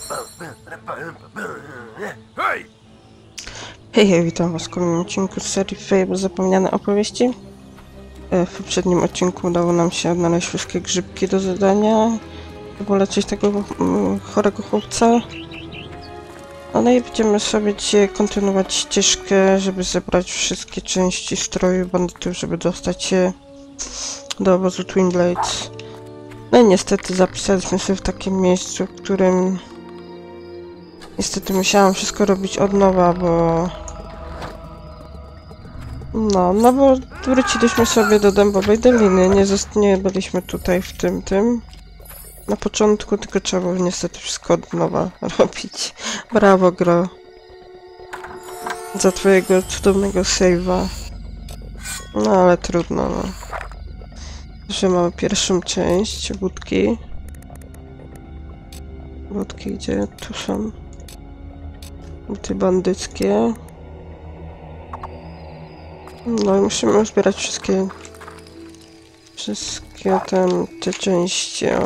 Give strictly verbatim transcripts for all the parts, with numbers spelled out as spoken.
Hej, hej, witam was w kolejnym odcinku z serii Fable Zapomniane opowieści. W poprzednim odcinku udało nam się odnaleźć wszystkie grzybki do zadania, żeby leczyć tego um, chorego chłopca. No i będziemy sobie dzisiaj kontynuować ścieżkę, żeby zebrać wszystkie części stroju bandytów, żeby dostać się do obozu Twin Blades. No i niestety zapisaliśmy się w takim miejscu, w którym niestety musiałam wszystko robić od nowa, bo No, no bo wróciliśmy sobie do Dębowej Doliny, nie, nie byliśmy tutaj w tym, tym na początku, tylko trzeba było niestety wszystko od nowa robić. Brawo, gro. Za twojego cudownego save'a. No, ale trudno, no. Że mamy pierwszą część, budki. Budki gdzie? Tu są. Buty bandyckie. No i musimy uzbierać wszystkie... Wszystkie tam, te części, o.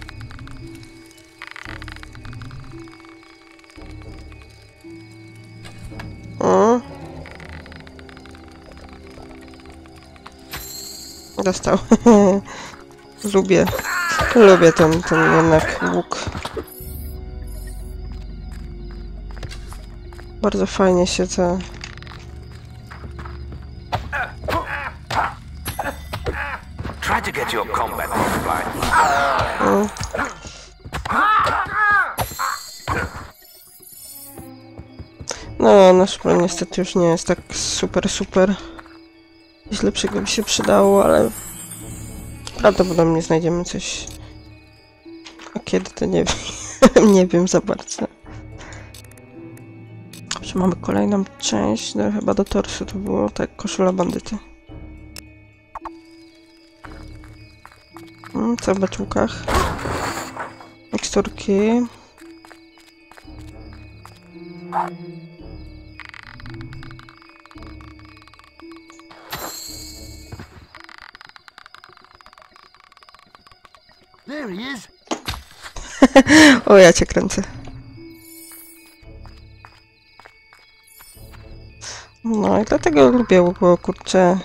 O. Dostał. Lubię. Lubię ten, ten jednak łuk. Bardzo fajnie się to... Try to get your combat right. O. No, nasz plan niestety już nie jest tak super, super. Coś lepszego by się przydało, ale prawdopodobnie znajdziemy coś. A kiedy, to nie wiem. Nie wiem za bardzo. Czy mamy kolejną część? No, chyba do torsu to było, tak, koszula bandyty. Hmm, co w beczułkach? Miksturki. There he is. O, ja cię kręcę. No i dlatego lubię, bo kurczę...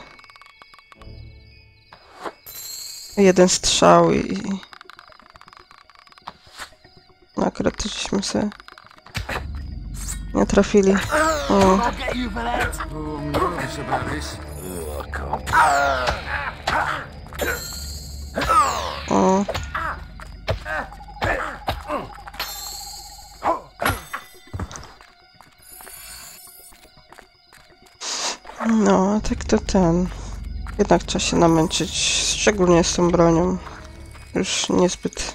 Jeden strzał i... No akurat też żeśmy se... Nie trafili. O. O. No, a tak to ten... Jednak trzeba się namęczyć, szczególnie z tą bronią. Już niezbyt...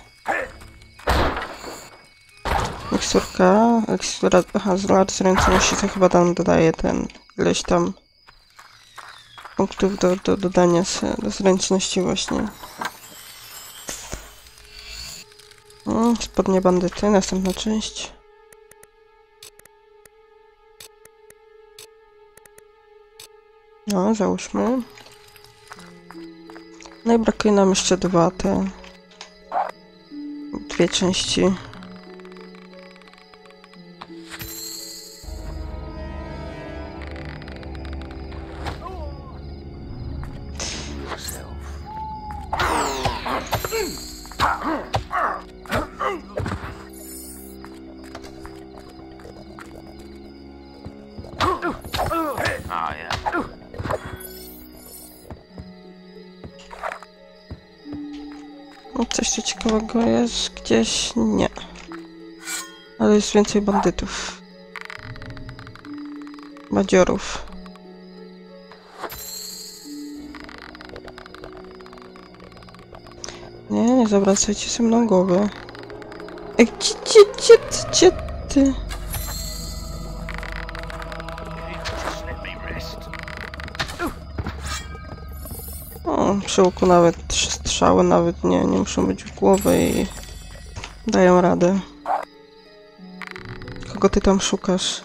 Miksturka, mikstura, aha, z lat zręczności to chyba tam dodaje ten... Ileś tam... punktów do, do dodania se, do zręczności właśnie. No, spodnie bandyty, następna część. No, załóżmy. No i brakuje nam jeszcze dwa te... Dwie części. Coś tu ciekawego jest gdzieś? Nie. Ale jest więcej bandytów. Badziorów. Nie, nie zawracajcie ze mną głowy. Ej, gdzie, gdzie, gdzie, gdzie ty? O, przy łuku nawet trzy strzały, nawet nie, nie muszą być w głowę i dają radę. Kogo ty tam szukasz?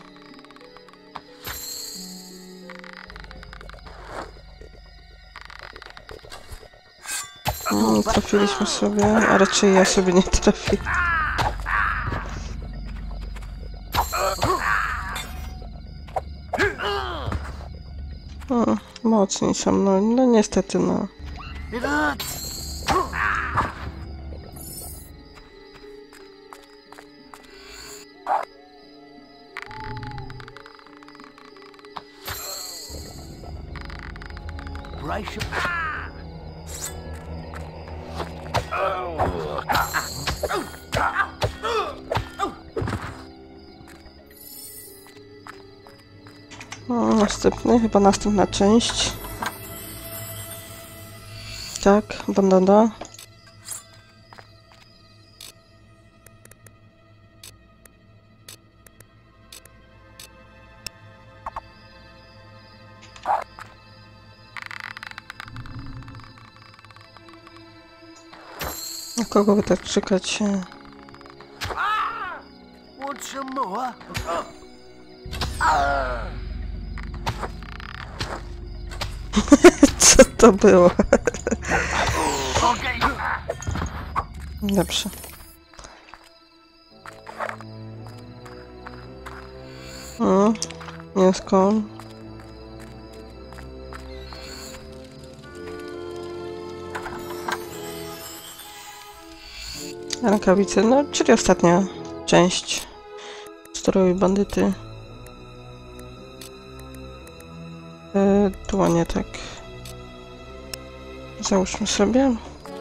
No, trafiliśmy sobie, a raczej ja sobie nie trafię. mocni są, no, no niestety, no. It hurts. Brace your... O, następny, chyba następna część. Tak, bandana. Na kogo wy tak czekacie? Want some more? Co to było? I'll get you. Dobrze. O, mięsko. Rękawice, no, czyli ostatnia część stroju bandyty. Yy, dłonie, tak. Załóżmy sobie.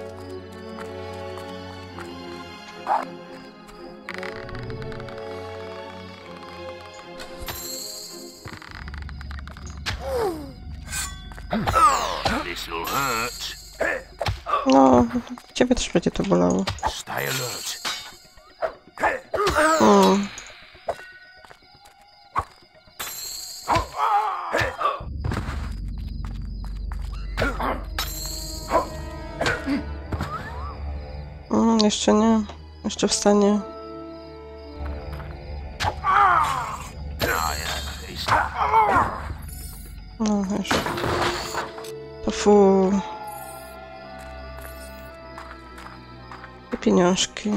This'll hurt. No, ciebie też będzie to bolało. Stay alert. Mm. Mm, jeszcze nie. Jeszcze wstanie. No już. To fu. I pieniążki.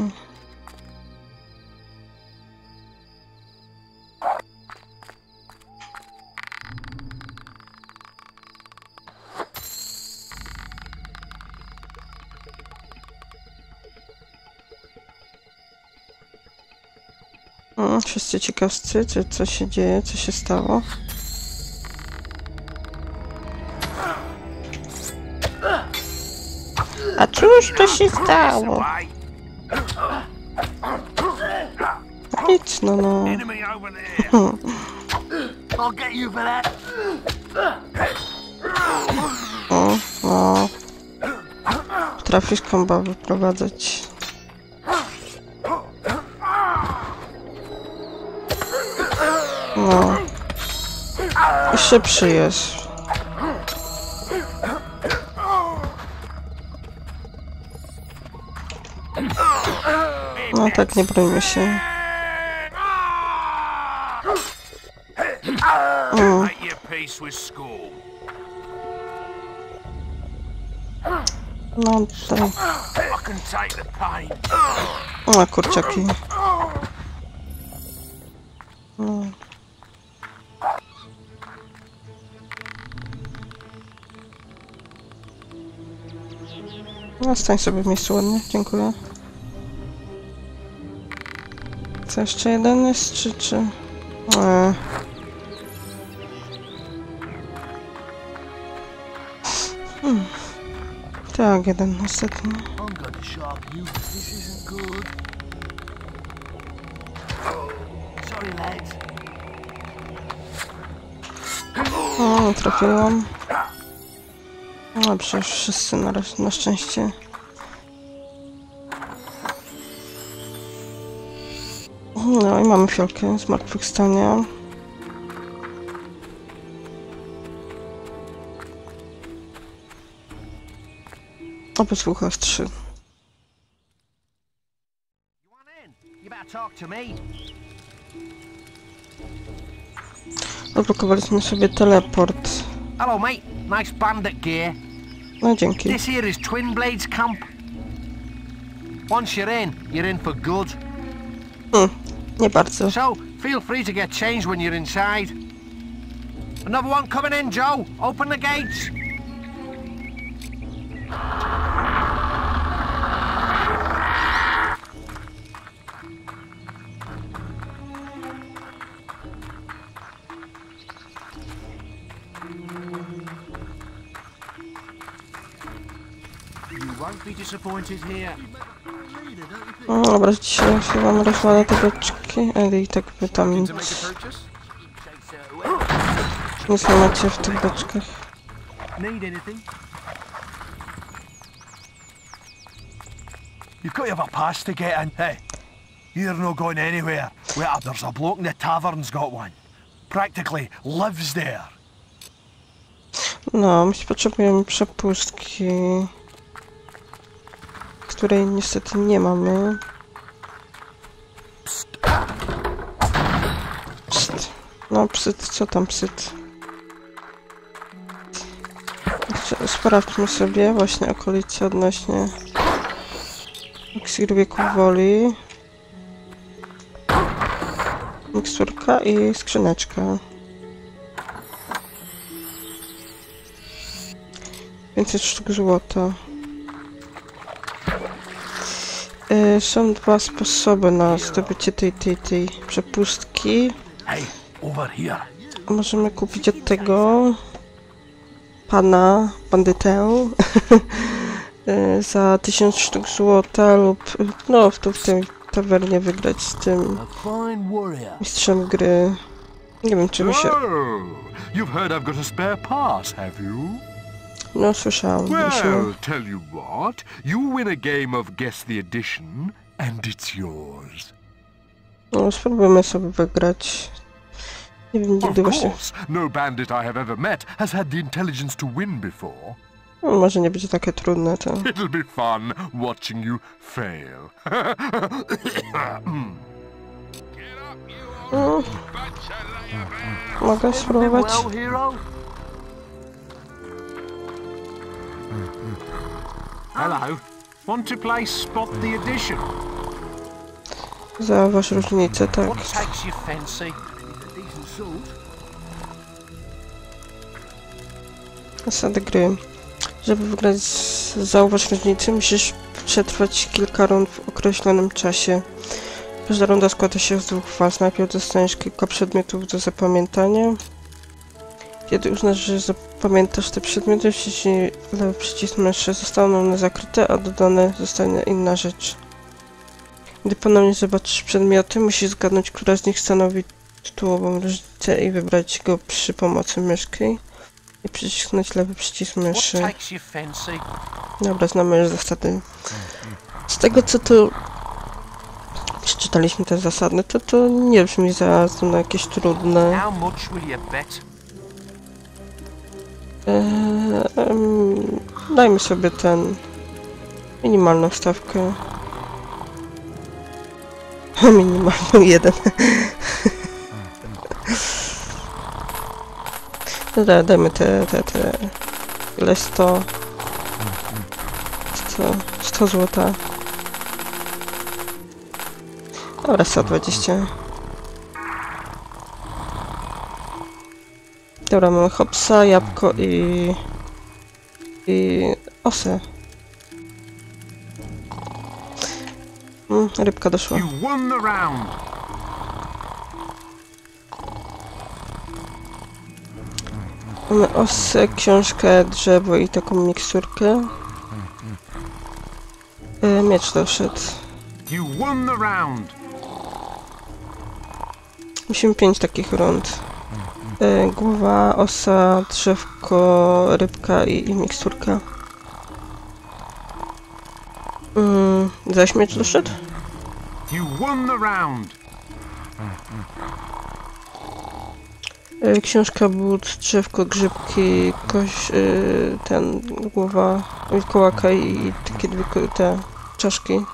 Mm, wszyscy ciekawscy, co, co się dzieje, co się stało. A cóż to się stało? Nic, no no. Enemy over there. I'll get you for that. O, o. Trafisz komba wyprowadzać. No. I szybszy jest. No tak, nie brońmy się. Mm. Make your peace with school. No tutaj. I can take the pain. O, kurczaki. No. No, stań sobie w miejscu ładnie, dziękuję. Co, jeszcze jeden jest, czy... czy... Eee. Hmm. Tak, jeden ostatni. I'm going to sharp you. This isn't good. Sorry, lads. O, nie trafiłam. No przecież wszyscy na, raz- na szczęście. No i mamy fiolkę zmartwychwstania. Obydwu aż trzy. You want in? You better talk to me. Odblokowaliśmy sobie teleport. Hello, mate. Nice bandit gear. No dzięki. This here is Twin Blades camp. Once you're in, you're in for good. Hmm, nie bardzo. So, feel free to get changed when you're inside. Another one coming in, Joe. Open the gates. You won't be disappointed here. No, dobra, dzisiaj się wam rozwala te beczki, ale i tak by tam nic, To make a purchase? nic nie macie w tych beczkach. Need anything? You've got to have a pass to get in. Hey, you're not going anywhere. Well, there's a bloke in the tavern's got one. Practically lives there. No, my potrzebujemy przepustki, której niestety nie mamy. Pst. No, psyt, co tam psyt? Sprawdźmy sobie właśnie okolice odnośnie iksir wieku woli. Miksturka i skrzyneczka. pięćset sztuk złota. Yy, są dwa sposoby na zdobycie tej, tej, tej przepustki. Hey, over here. Możemy kupić od tego pana, bandytę yy, za tysiąc sztuk złota lub no w, tu w tej tawernie wygrać z tym A fine warrior. mistrzem gry. Nie wiem czy mi się... Oh, you've heard I've got a spare pass, have you? No słyszałam. Well, Musimy... tell you what, you win a game of Guess the Edition, and it's yours. No spróbujmy sobie wygrać. Nie wiem, Of nigdy właśnie... course, no bandit I have ever met has had the intelligence to win before. No, może nie będzie takie trudne to. It'll be fun watching you fail. No. Mogę spróbować? Well, hero. Hello. Want to play Spot the Edition? Zauważ różnicę, tak. What takes your fancy? Decent salt. Zasady gry. Żeby wygrać z zauważ różnicę, musisz przetrwać kilka rund w określonym czasie. Każda runda składa się z dwóch faz. Najpierw dostaniesz kilka przedmiotów do zapamiętania. Kiedy uznasz, że zapamiętasz te przedmioty, wciśnij lewy przycisk myszy, zostaną one zakryte, a dodane zostanie inna rzecz. Gdy ponownie zobaczysz przedmioty, musisz zgadnąć, która z nich stanowi tytułową różnicę i wybrać go przy pomocy myszki i przycisnąć lewy przycisk What myszy. takes your fancy? Dobra, znamy już zasady. Z tego co tu przeczytaliśmy te zasady, to to nie brzmi za za jakieś trudne. How much will you bet? Eee, em, dajmy sobie ten minimalną stawkę. Minimalną jeden. Dobra, dajmy te, te, te... Ile sto... sto... sto złota. Dobra, sto dwadzieścia. Dobra, mamy hopsa, jabłko i... i... osę. Mm, rybka doszła. You won the round. Mamy osę, książkę, drzewo i taką miksturkę. E, miecz doszedł. You won the round. Musimy pięć takich rund. E, głowa, osa, drzewko, rybka i, i miksturka. Mm, zaś miecz doszedł? You won the round. E, książka, but, drzewko, grzybki, koś, e, ten, głowa, wilkołaka i, i takie dwie ko- te czaszki.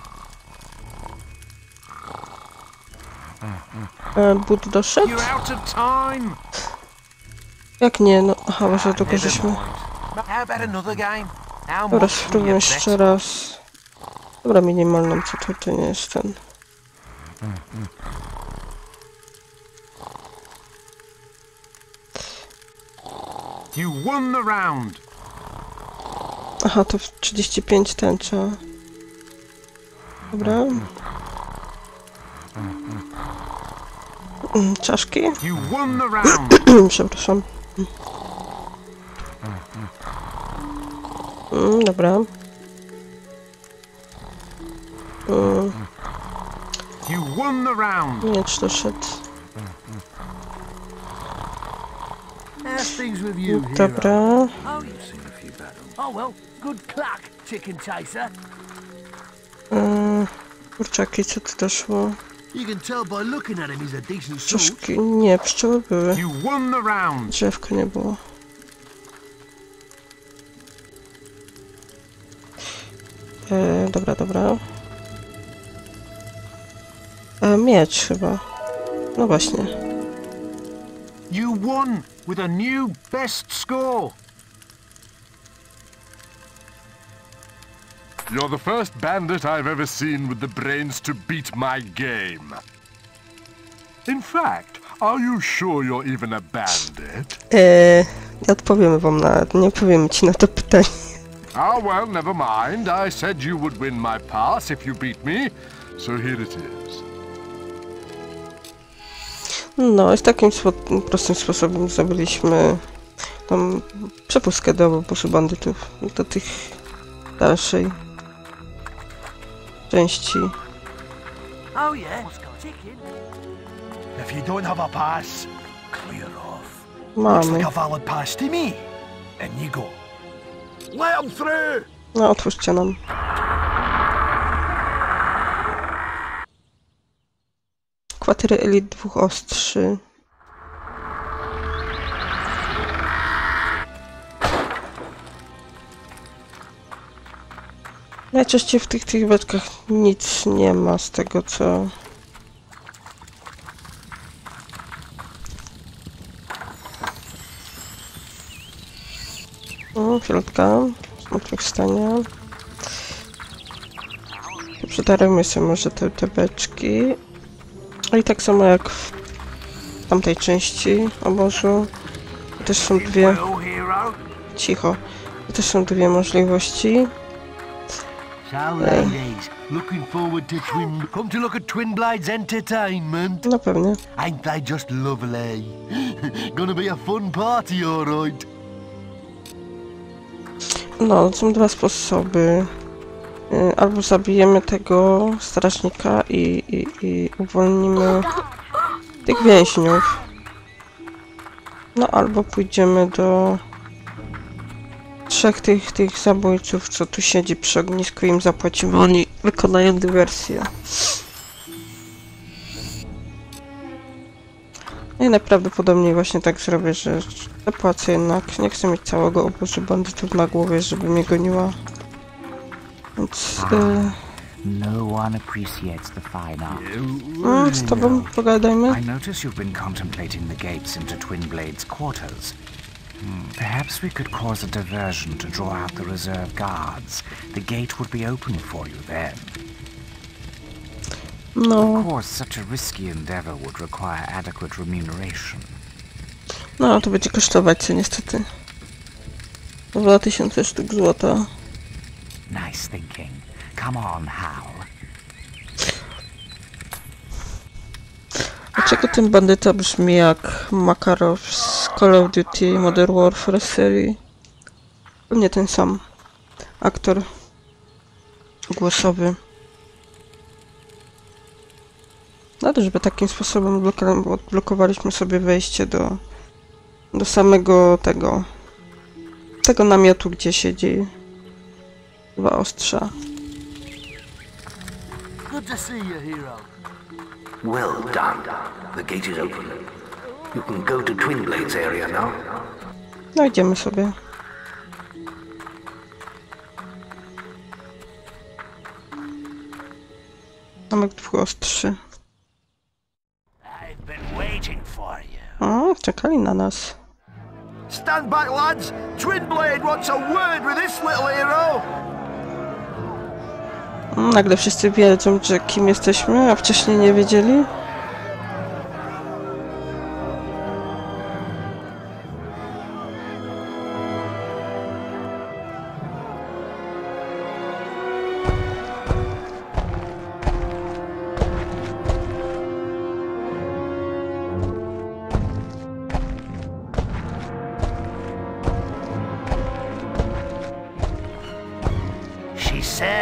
E, but doszedł? You're out of time. Jak nie? No, aha, może tylko Never żeśmy... mind. How about another game? How Dobra, much will spróbuję you jeszcze bet? raz. Dobra, minimalną, co to, to nie jest ten. You won the round. Aha, to w trzydzieści pięć tęcza. Dobra. Mm, Czaszki? You won the round. Przepraszam. Mm, dobra. Mm, You won the round. miecz doszedł. How's things with you, hero? Dobra. Oh, you've seen a few battles. Oh well, good cluck, chicken chaser. Mm, kurczaki, co tu doszło? You can tell by looking at him he's a decent sort. Czaszki? Nie, pszczoły były. You won the round. Drzewka nie było. E, dobra, dobra. E, miecz chyba. No właśnie. You won with a new best score. You're the first bandit I've ever seen with the brains to beat my game. In fact, are you sure you're even a bandit? E, nie odpowiemy wam na... nie odpowiemy ci na to pytanie. Ah, well, never mind. I said you would win my pass if you beat me, so here it is. No, i z takim spo prostym sposobem zdobyliśmy tą przepustkę do obozu bandytów, do tych dalszej części. Oh yeah, chicken. If you don't have a pass, clear off. Looks Mamy. like a valid pass to me. And you go. Let him through! No, otwórzcie nam. Kwatery elit dwóch ostrzy. Najczęściej w tych, tych beczkach nic nie ma z tego, co... O, środka. Zmartwychwstania. Przetarujmy sobie może te, te beczki. A i tak samo jak w tamtej części obozu. Też są dwie... Well, hero. Cicho. Też są dwie możliwości. So ladies, looking forward to Twin... Come to look at Twin Blades Entertainment. No pewnie. Ain't they just lovely? Gonna be a fun party, alright. No, są dwa sposoby. Y, Albo zabijemy tego strażnika i, i, i uwolnimy tych więźniów. No, albo pójdziemy do trzech tych, tych zabójców, co tu siedzi przy ognisku, im zapłacimy, oni wykonają dywersję. No i najprawdopodobniej właśnie tak zrobię, że zapłacę jednak. Nie chcę mieć całego obozu bandytów na głowie, żeby mnie goniła. Więc... Y, No one appreciates the fine art. no, z tobą pogadajmy. I notice you've been contemplating the gates into Twin Blade's quarters. Hmm, perhaps we could cause a diversion to draw out the reserve guards. The gate would be open for you then. No, Of course, such a risky endeavor would require adequate remuneration. no, to będzie kosztować co niestety. Dwa tysiące sztuk złota. Nice thinking. Come on, Hal. Dlaczego ten bandyta brzmi jak Makarow z Call of Duty Modern Warfare serii? Nie ten sam aktor głosowy. No to, żeby takim sposobem odbloka- odblokowaliśmy sobie wejście do do samego tego tego namiotu, gdzie siedzi dwa ostrza. Good to see you, hero. Well done. The gate is open. You can go to Twin Blades area now. No idziemy sobie. Zamek dwóch ostrzy. I've been waiting for you. O, czekali na nas. Stand back, lads! Twin Blade wants a word with this little hero! Nagle wszyscy wiedzą, że kim jesteśmy, a wcześniej nie wiedzieli.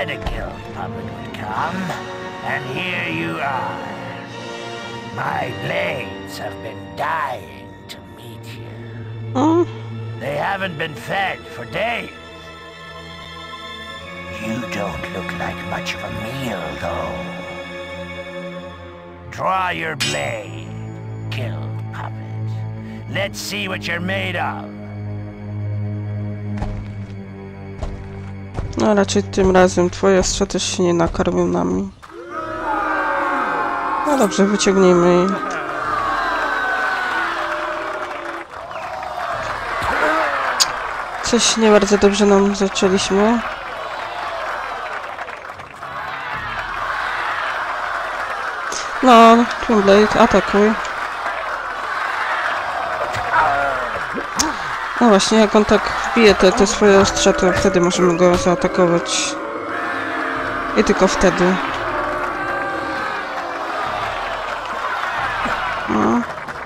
said a guild puppet would come, and here you are. My blades have been dying to meet you. Mm. They haven't been fed for days. You don't look like much of a meal, though. Draw your blade, guild puppet. Let's see what you're made of. No raczej tym razem twoje ostrze też się nie nakarmią nami. No dobrze, wyciągnijmy jej. Coś nie bardzo dobrze nam zaczęliśmy. No, Twinblade, atakuj. No właśnie, jak on tak wbije te, te swoje ostrze, to wtedy możemy go zaatakować. I tylko wtedy. No.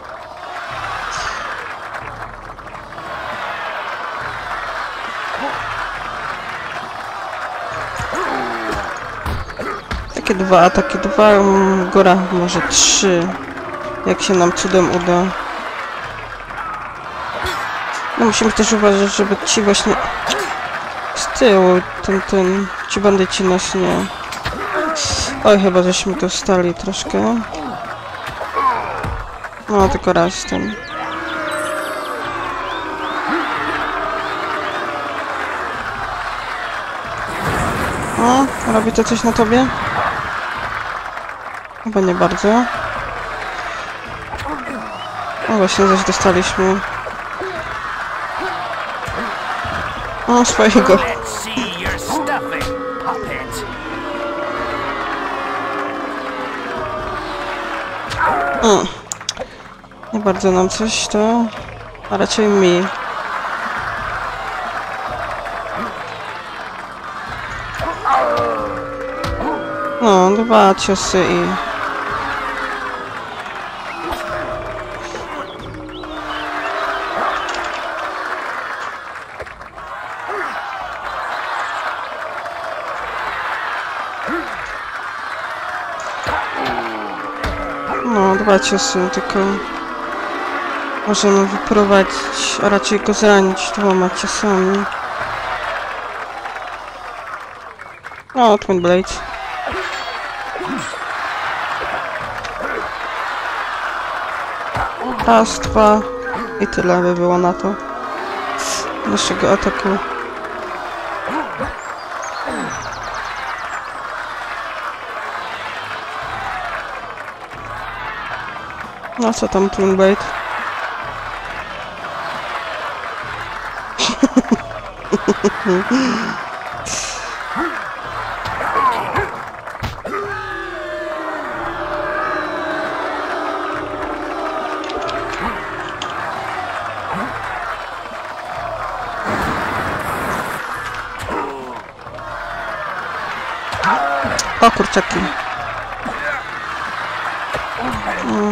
Takie dwa, takie dwa, góra może trzy. Jak się nam cudem uda. No musimy też uważać, żeby ci właśnie z tyłu, ten, ten, ci bandyci nas nie... Oj, chyba żeśmy dostali troszkę. No, tylko raz ten. O, robi to coś na tobie? Chyba nie bardzo. O, właśnie coś dostaliśmy. O, swojego. O. Nie bardzo nam coś to, a raczej mi. No, dwa ciosy i... No, dwa ciosy, tylko możemy wyprowadzić, a raczej go zranić dwoma ciosami. No, Twinblade. Raz, dwa i tyle by było na to naszego ataku. No co tam, Twinblade? O kurczaki. Mm.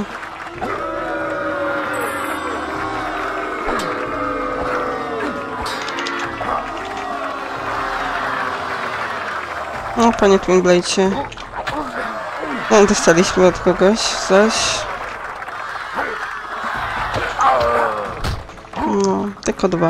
No, panie Twinblade'cie. No, dostaliśmy od kogoś zaś. No, tylko dwa.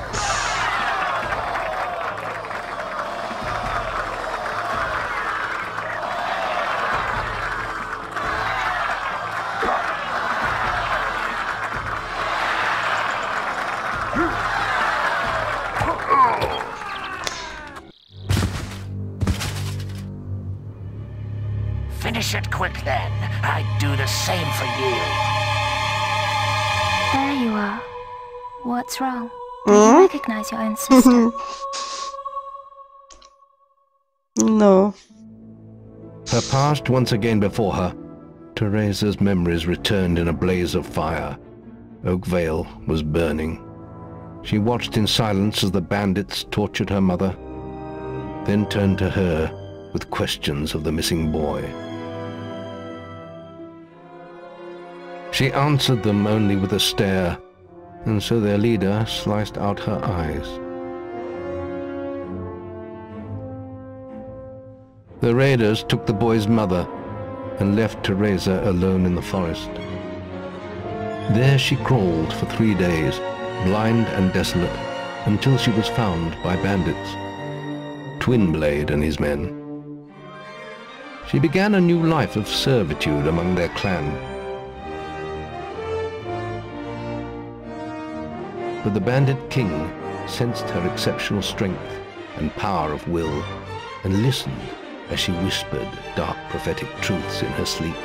Finish it quick then. I'd do the same for you. There you are. What's wrong? Do you recognize your own sister? No. Her past once again before her, Teresa's memories returned in a blaze of fire. Oakvale was burning. She watched in silence as the bandits tortured her mother, then turned to her with questions of the missing boy. She answered them only with a stare, and so their leader sliced out her eyes. The raiders took the boy's mother and left Teresa alone in the forest. There she crawled for three days, blind and desolate, until she was found by bandits, Twinblade and his men. She began a new life of servitude among their clan. But the bandit king sensed her exceptional strength and power of will, and listened as she whispered dark prophetic truths in her sleep.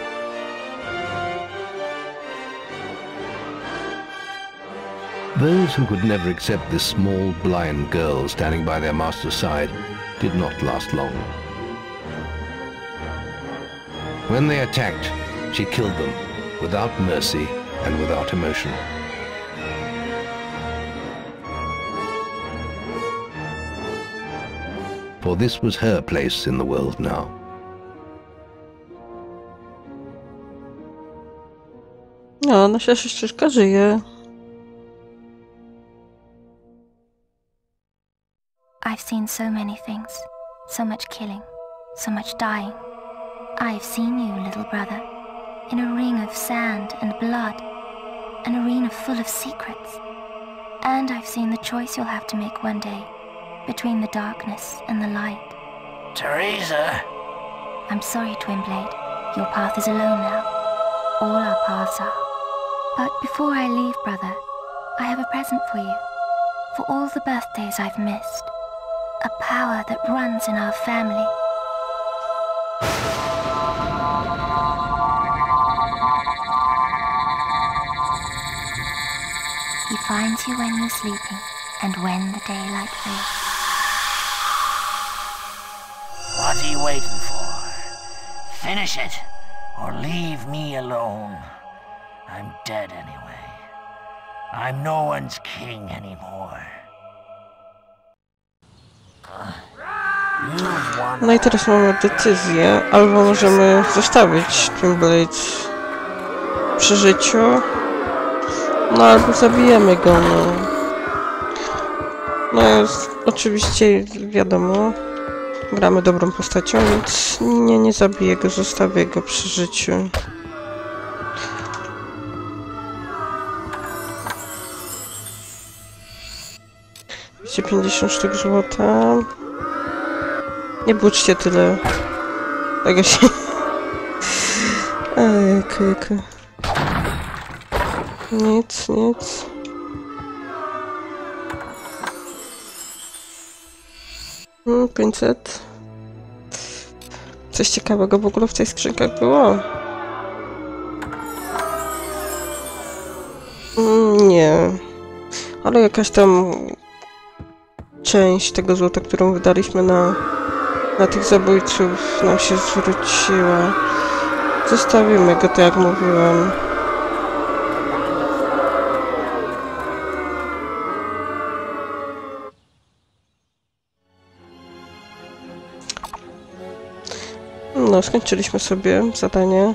Those who could never accept this small, blind girl standing by their master's side did not last long. When they attacked, she killed them without mercy and without emotion. For this was her place in the world now. No, nasza siostrzeżka żyje. I've seen so many things, so much killing, so much dying. I've seen you, little brother, in a ring of sand and blood, an arena full of secrets. And I've seen the choice you'll have to make one day, between the darkness and the light. Teresa! I'm sorry, Twinblade. Your path is alone now. All our paths are. But before I leave, brother, I have a present for you. For all the birthdays I've missed. A power that runs in our family. He finds you when you're sleeping, and when the daylight fades. What are you waiting for? Finish it, or leave me alone. I'm dead anyway. I'm no one's king anymore. No i teraz mamy decyzję, albo możemy zostawić Twinblade przy życiu, no albo zabijemy go, no. No jest, oczywiście wiadomo, gramy dobrą postacią, więc nie, nie zabiję go, zostawię go przy życiu. dwieście pięćdziesiąt sztuk złota. Nie buczcie tyle. Tego się... Ejku, ejku. Nic, nic. Hmm, pięćset. Coś ciekawego w ogóle w tej skrzynkach było? Mm, nie. Ale jakaś tam część tego złota, którą wydaliśmy na, na tych zabójców, nam się zwróciła. Zostawimy go, tak jak mówiłam. No, skończyliśmy sobie zadanie.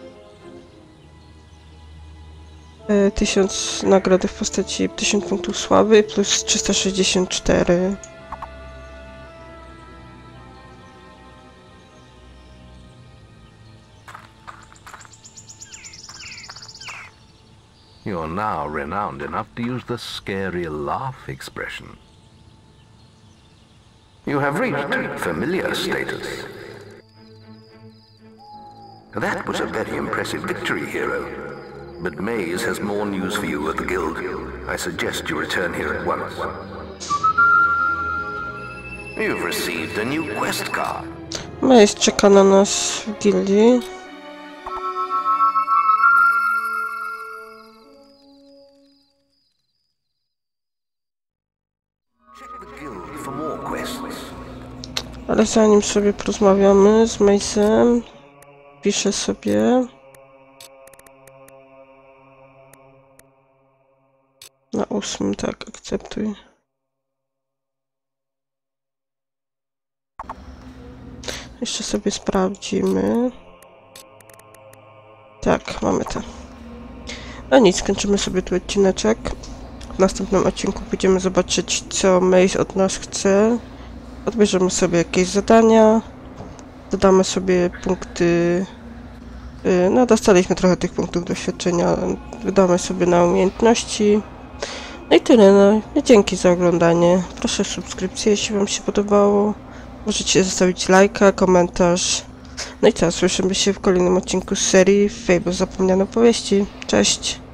E, tysiąc nagrody w postaci tysiąc punktów sławy plus trzysta sześćdziesiąt cztery. You're now renowned enough to use the scary laugh expression. You have reached familiar status. That was a very impressive victory, hero. But Maze has more news for you at the guild. I suggest you return here at once. You've received a new quest card. Maze czeka na nas w gildii. Ale zanim sobie porozmawiamy z Maze'em, piszę sobie na ósmym, tak, akceptuj. Jeszcze sobie sprawdzimy. Tak, mamy to. No nic, skończymy sobie tu odcineczek. W następnym odcinku będziemy zobaczyć, co Maze od nas chce. Odbierzemy sobie jakieś zadania. dodamy sobie punkty, no dostaliśmy trochę tych punktów doświadczenia, dodamy sobie na umiejętności. No i tyle, no. Dzięki za oglądanie. Proszę o subskrypcję, jeśli wam się podobało. Możecie zostawić lajka, komentarz. No i co, słyszymy się w kolejnym odcinku z serii Fable Zapomniane opowieści. Cześć!